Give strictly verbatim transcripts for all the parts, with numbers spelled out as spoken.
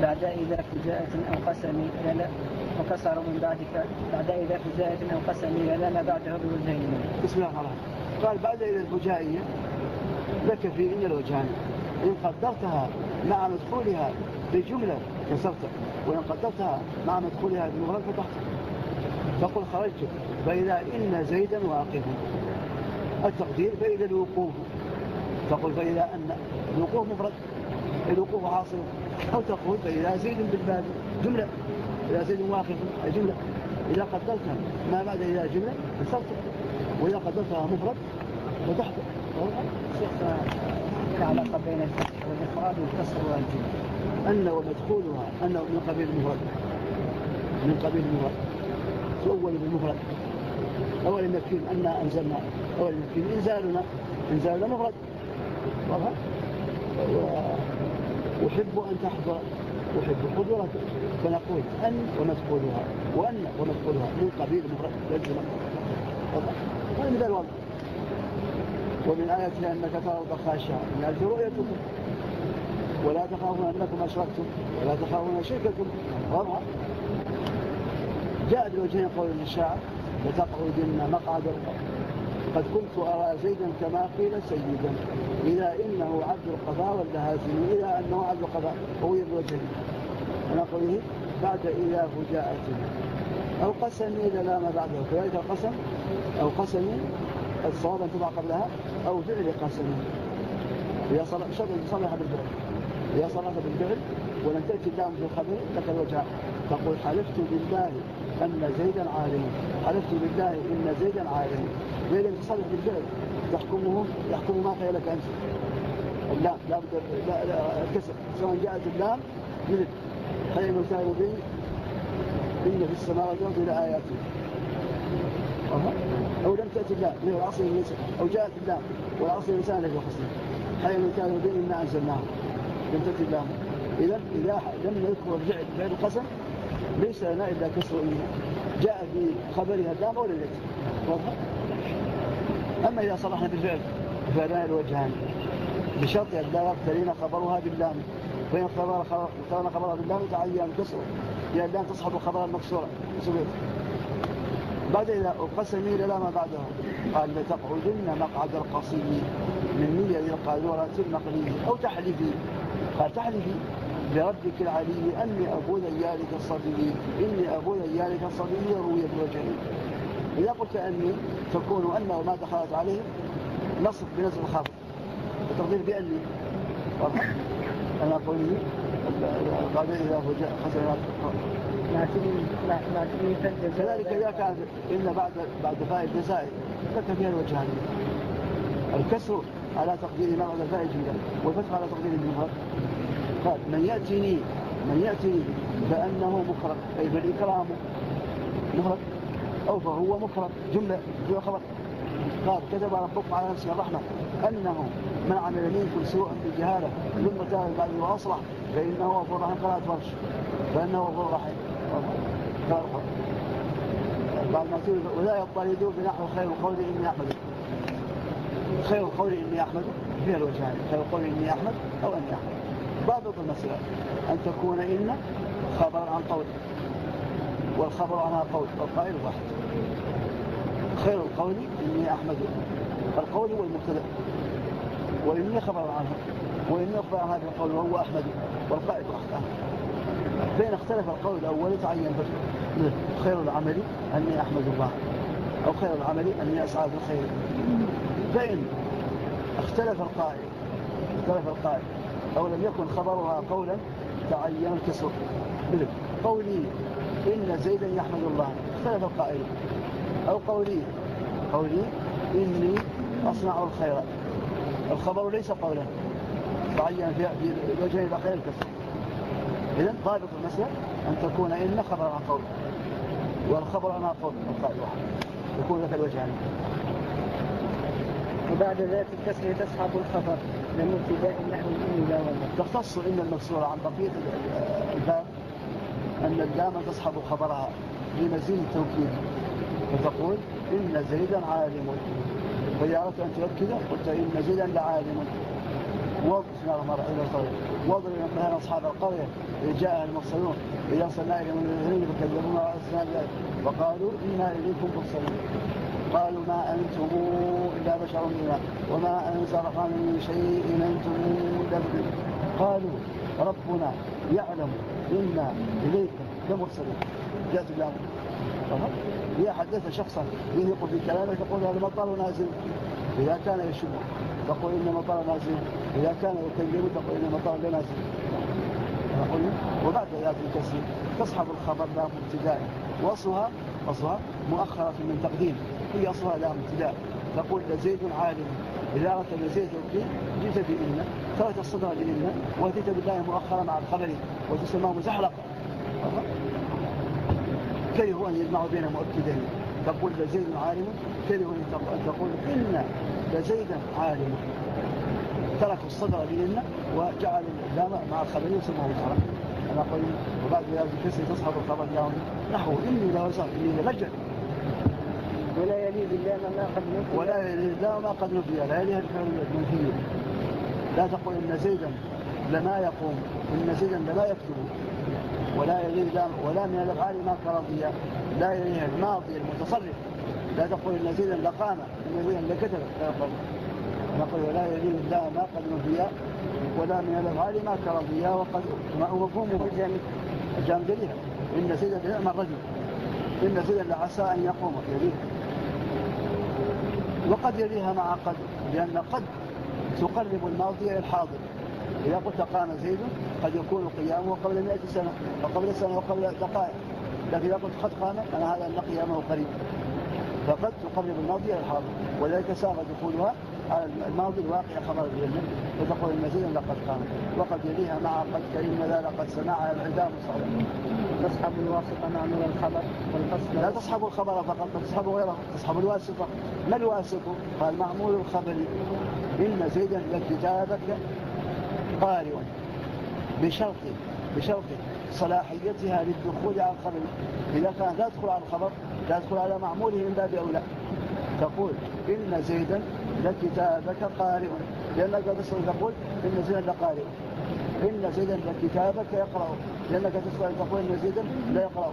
بعد إذا فجاءة أو قسم لا وكسر من بعدك بعد إذا فجاءة أو قسم لا ما بعده بوجهين. بسم الله الرحمن الرحيم. قال بعد إذا الفجائية لك في إن الوجهان، إن قدرتها مع مدخولها بجملة كسرت، وإن قدرتها مع مدخولها بمفرد فتحت. تقول خرجت فإذا إن زيدا واقف، التقدير فإذا الوقوف، تقول فإذا أن الوقوف مفرد الوقوف حاصل، أو تقول فإذا زيد بالباب جملة، إذا زيد واقف جملة. إذا قدرتها ما بعد إذا جملة كسرت، وإذا قدرتها مفرد فتحت. شيخ العلاقة بين الفتح والإفراد والكسر والجملة أن ومدخولها أنه من قبيل المفرد، من قبيل المفرد تؤول بالمفرد. أول المكين أن أنزلنا، أول المكين إنزالنا إنزالنا مفرد. وأحب أن تحضر، أحب حضورك، فنقول أن ومدخولها وأن ومدخولها من قبيل المفرد والجملة. هذا مثال واضح. ومن آياتها أنك ترى خاشعا من أجل رؤيتكم ولا تخافون أنكم أشركتم ولا تخافون شرككم. رابعا جاء بالوجهين قول الشاعر لتقعدن مقعد قد كنت أرى زيدا كما قيل سيدا إذا إنه عبد القضاء واللهازم إذا أنه عبد القضاء هو بالوجهين. أنا قوله بعد إذا فجاءة أو قسم إذا لا ما بعده، كذلك القسم أو قسم الصواب أن تضع قبلها أو فعل قسم. إذا صلح بالفعل، إذا صلح بالفعل ولن تأتي اللام في الخبر لك الوجه. تقول حلفت بالله أن زيدا عالم، حلفت بالله إن زيدا عالم. وإذا تصلح بالفعل تحكمه يحكم ما خيالك أنت. اللام لا لا لا الكسر سواء جاءت اللام من حي المثال به إن في السماوات والأرض لآياته، أو لم تأتي اللام من العصر الإنسان، أو جاءت اللام والعصر الإنسان لك الخصم حي المثال به إنا أنزلناه لم تأتي اللام. إذا إذا لم نذكر الفعل فعل القسم ليس لنا إلا كسر إنه جاء في خبرها اللام أو للت. أما إذا صلحنا بالفعل فلنا الوجهان بشرط أن لا يقترن خبرها باللام، فإن اقترن خبرها باللام تعين كسر إلى اللام تصحب خبرها المكسورة. بعد إذا القسم إلى لا ما بعده قال لتقعدن مقعد القصي من نية القادورة النقلية أو تحلفي، قال تحلفي بربك العلي أني أبو ذيالك الصبي إني أبو ذيالك الصبي روي بالوجهين. إذا قلت أني تكون أنه ما دخلت عليه نصب بنزل الخبر وتقدير بأني أنا قوله بعد إذا فجاء خسر كذلك إذا كان إن بعد بعد فاء الجزائر لك فيها الوجهان، الكسر على تقدير ما بعد فاء الجملة والفتح على تقدير المفرد. قال من يأتيني من يأتيني فأنه مكرم أي بالإكرام مفرد أو فهو مكرم جملة جملة خبر. قال كتب ربك على نفسه الرحمة أنه من عمل منكم سوءا بالجهالة ثم تاب بعد وأصلح فإنه غفور رحيم. قراءة فرش فإنه غفور رحيم. بعد ما تقول ولا يضطردوا بنحو خير القول إني أحمد. خير القول إني أحمد فيها الوجهان، خير القول إني أحمد أو أني أحمد. ضابط المسألة أن تكون إن خبر عن قول والخبر عنها قول والقائل واحد. خير القول إني أحمد القول هو المبتدأ وإني خبر عنه وإني أخبر عن هذا القول وهو أحمد والقائل واحد. فإن اختلف القول الأول تعين فتح خير العمل أني أحمد الله أو خير العمل أني أسعى في الخير. فإن اختلف القائل اختلف القائل أو لم يكن خبرها قولا تعين الكسر. قولي إن زيدا يحمد الله اختلف القائل، أو قولي قولي إني أصنع الخير الخبر ليس قولا تعين في الوجهين الأخير الكسر. إذن ضابط المسألة أن تكون إن خبر عن قول والخبر عنها قول القائل واحد يكون لك الوجهان. وبعد ذات الكسر تصحب الخبر من ابتداء نحو الإن لا والله. تختص إن المكسورة عن بقية الباب أن اللام تصحب خبرها لمزيد التوكيد، فتقول إن زيدا عالم، فإذا أردت أن تؤكد قلت إن زيدا لعالم واضرب بسم الله الرحمن الرحيم واضرب مثلا أصحاب القرية إذ جاء المرسلون إذا أرسلنا إليهم المرسلين فكذبونا وأرسلنا وقالوا إنا إليكم مرسلون قالوا ما أنتم إلا بشر مثلنا وما أنزل الرحمن من شيء إن أنتم إلا بشر قالوا ربنا يعلم إنا إليكم لمرسلون. جاءت الله هي حدث شخصا يثق في كلامه تقول هذا مطر نازل إذا كان يشبه تقول إن مطر نازل إذا كان يكذب تقول إن مطر لا نازل. وبعد ذلك الكسر تصحب الخبر لا ابتداء وأصلها أصلها مؤخرة من تقديم هي أصلها لا ابتداء تقول زيد عالم إذا أردت زيد جئت بإن تركت الصدر بإن وأتيت بالله مؤخرة مع الخبر وتسمى مزحلقة. كره أن يجمع بين مؤكدين تقول زيد عالم كره أن تقول إن زيدا عالم ترك الصدر بإن وجعل اللام مع الخبر وسماه مزحلقة. أنا أقول وبعد ذلك الكسر تصحب الخبر لهم نحو إني لوزر إني لمجد ولا يلي بالله ما قد نفي ولا يلي بالله ما قد نفي لا يليها الفعل المنفي. لا تقول إن زيدا لما يقوم إن زيدا لما يكتب ولا يلي ولا من الأفعال ما كرضية لا يليها الماضي المتصرف. لا تقول إن زيدا لقام إن زيدا لكتب لا يقول نقول ولا يلي بالله ما قد نفي ولا من الأفعال ما كرضية وقد مفهومه الجامد لها إن زيدا لنعم الرجل إن زيدا لعسى أن يقوم يليها وقد يليها مع قد لأن قد تقرب الماضي إلى الحاضر. إذا قلت قام زيد قد يكون قيامه قبل مئة سنة وقبل سنة وقبل دقائق لكن إذا قلت قد قام أنا هذا أن قيامه قريب فقد تقرب الماضي إلى الحاضر ولذلك ساغ دخولها على الماضي الواقع خبر الجنة فتقول إن زيدا لقد قام وقد يليها مع قد كريم ذا لقد سمعها العدام الصالح. تصحب الواسطة مع من الخبر والفصل لا تصحب الخبر فقط تصحب غيره تصحب الواسطة. ما الواسطة؟ قال معمول الخبر إن زيدا لكتابك قارئ بشرط بشرط صلاحيتها للدخول على الخبر. إذا كان لا تدخل على الخبر لا تدخل على معموله من باب أولى تقول إن زيدا لكتابك قارئ لأنك تقول إن زيدا لقارئ إن زيدا لكتابك يقرأ لأنك تقول إن زيدا لا يقرأ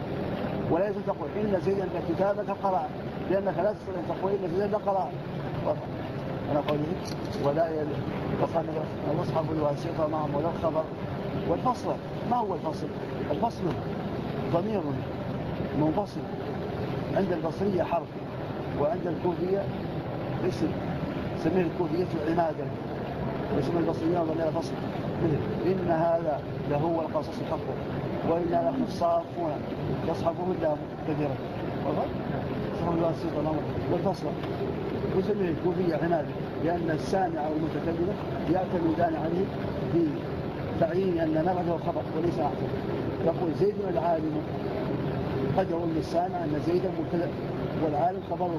ولا يجب تقول إن زيدا لكتابك قرأ لأنك لا تستطيع أن تقول إن زيدا لقرأ. أنا قوله ولا وقال أصحاب الواسطة معهم ولا الخبر والفصل. ما هو الفصل؟ الفصل ضمير منفصل عند البصرية حرف وعند الكوفية اسم سميه الكوفية العمادة واسم البصرية ضمير فصل مثل إن هذا لهو القصص حقه وإنا لخصافون يصحبه اللام كثيرا أصحاب الواسطة والفصل وسميه الكوفية عمادة لأن السامع والمتكلم يعتمدان عليه بتعيين أن نبعده خبر وليس أحسن. يقول زيد العالم قد يقول للسامع أن زيدا مبتدأ والعالم خبره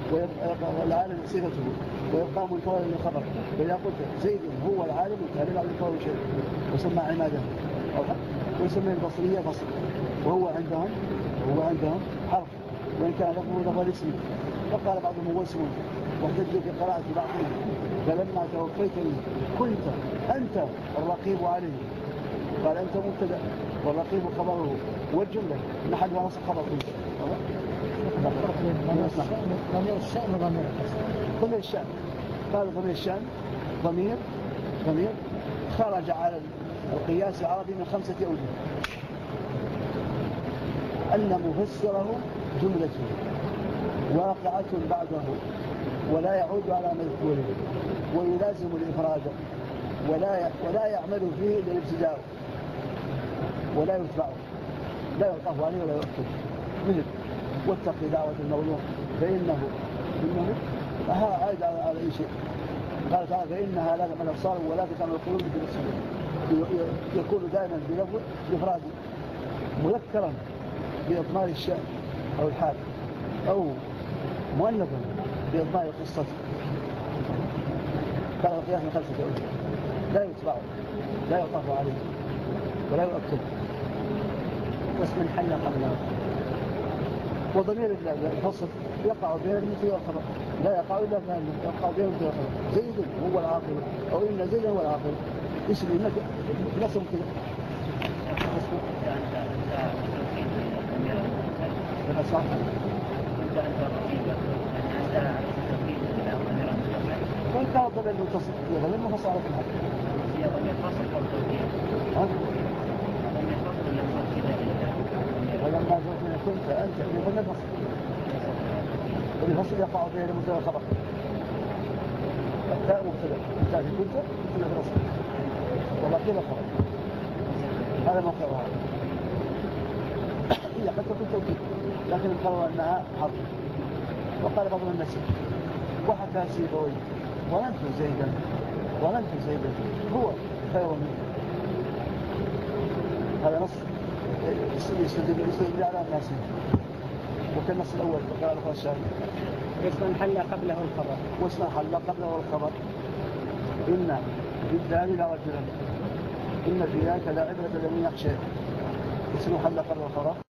والعالم صفته ويبقى منتظر للخبر. فإذا قلت زيد هو العالم كان لا ينتظر شيء وسمى عمادا ويسمى البصرية بصر وهو عندهم وهو عندهم حرف وإن كان لفظه لفظ الاسم. وقال بعضهم هو اسم واحتج في قراءة بعضهم فلما توفيتني كنت أنت الرقيب عليه. قال أنت مبتدأ والرقيب خبره والجملة نحن ونص خبر كنت ضمير الشأن وضمير القسم. ضمير الشأن قال ضمير الشأن ضمير ضمير خرج على القياس العربي من خمسة أوجه. أن مفسره جملته واقعة بعده ولا يعود على مذكوره ويلازم الإفراد ولا ولا يعمل فيه إلا الابتداء ولا يتبعه لا يلطف عليه ولا يؤكد مثل واتقي دعوة المظلوم فإنه إنه أها عائد على أي شيء. قال تعالى فإنها لا تعمل الأبصار ولا تعمل القلوب بالصدور يكون دائما بلفظ الإفراد مذكرا بإضمار الشأن أو الحال أو مؤنثا بإضمار القصة. قال القياس من خلفة أوجه لا يتبعه لا يطاف عليه ولا يؤكد واسم حل قبله وضمير الفصل يقع بين المثل والخبر، لا يقع إلا كان يقع بين المثل والخبر. زيد هو العاقل أو إن زيد هو العاقل، اسم إنك نصم كذا. هذا صح. وإن كان الضمير متصل هي ضمير منفصل على كل حال. هي ضمير فصل أو توكيد. ضمير فصل ولا توكيد؟ ولما زوجنا كنت أنت في ضمير فصل. والفصل يقع بين المبتدا والخبر. التاء مبتدا، التاء في كنت مبتدا في الأصل. وبقي الخبر. هذا موقعها. هي قد تكون توكيد، لكن القرار أنها حرف. وقال بعض الناس وحكى سيبوي ولن زيدا ولن زيدا هو خير منه. هذا نص يستدل على الناس، وكالنص الأول وقال الأخوة الشاهد اسم حل قبله الخبر، واسم حل قبله الخبر. إن في الدار لرجلا إن في ذلك لا عبرة لمن يخشى. اسم حل قبله الخبر